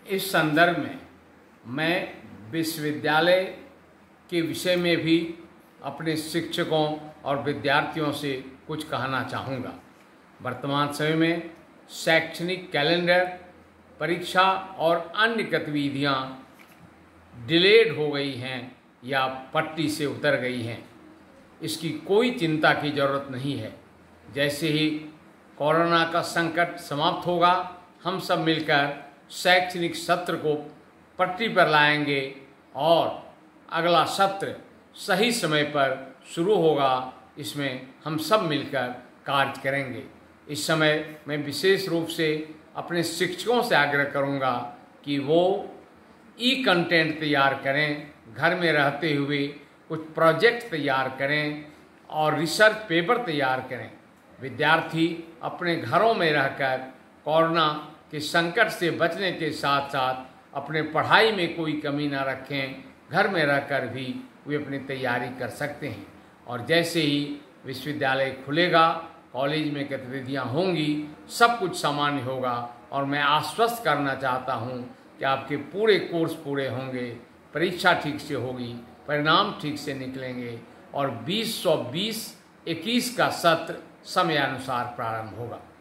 इस संदर्भ में मैं विश्वविद्यालय के विषय में भी अपने शिक्षकों और विद्यार्थियों से कुछ कहना चाहूँगा। वर्तमान समय में शैक्षणिक कैलेंडर, परीक्षा और अन्य गतिविधियाँ डिलेड हो गई हैं या पट्टी से उतर गई हैं। इसकी कोई चिंता की ज़रूरत नहीं है। जैसे ही कोरोना का संकट समाप्त होगा, हम सब मिलकर शैक्षणिक सत्र को पटरी पर लाएंगे और अगला सत्र सही समय पर शुरू होगा। इसमें हम सब मिलकर कार्य करेंगे। इस समय मैं विशेष रूप से अपने शिक्षकों से आग्रह करूंगा कि वो ई कंटेंट तैयार करें, घर में रहते हुए कुछ प्रोजेक्ट तैयार करें और रिसर्च पेपर तैयार करें। विद्यार्थी अपने घरों में रहकर कोरोना के संकट से बचने के साथ साथ अपने पढ़ाई में कोई कमी ना रखें। घर में रहकर भी वे अपनी तैयारी कर सकते हैं और जैसे ही विश्वविद्यालय खुलेगा, कॉलेज में गतिविधियाँ होंगी, सब कुछ सामान्य होगा और मैं आश्वस्त करना चाहता हूँ कि आपके पूरे कोर्स पूरे होंगे, परीक्षा ठीक से होगी, परिणाम ठीक से निकलेंगे और 2020-21 का सत्र समयानुसार प्रारंभ होगा।